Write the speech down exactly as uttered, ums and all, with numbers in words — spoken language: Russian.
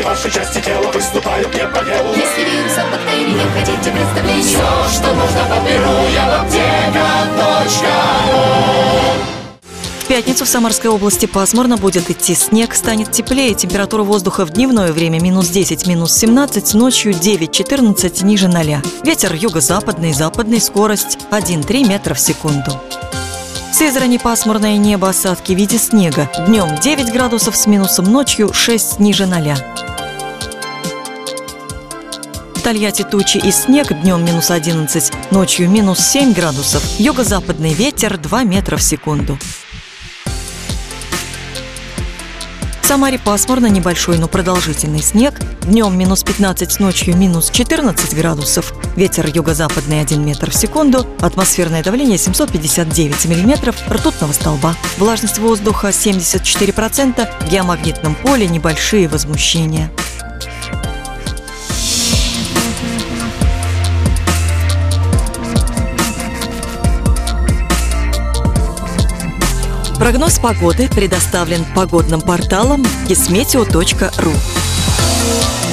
ваши части тела выступают не по делу. Если вирусов, бактерий не хотите представления, все, что нужно, подберу я в аптека точка ру. В пятницу в Самарской области пасмурно, будет идти снег, станет теплее. Температура воздуха в дневное время минус десять, минус семнадцать, ночью девять-четырнадцать, ниже ноля. Ветер юго-западный, западный, скорость один-три метра в секунду. В Сызрани пасмурное небо, осадки в виде снега. Днем девять градусов с минусом, ночью шесть ниже ноля. В Тольятти тучи и снег, днем минус одиннадцать, ночью минус семь градусов. Юго-западный ветер два метра в секунду. В Самаре пасмурно, небольшой, но продолжительный снег. Днем минус пятнадцать, ночью минус четырнадцать градусов. Ветер юго-западный один метр в секунду. Атмосферное давление семьсот пятьдесят девять миллиметров ртутного столба. Влажность воздуха семьдесят четыре процента. В геомагнитном поле небольшие возмущения. Прогноз погоды предоставлен погодным порталом кисметео точка ру.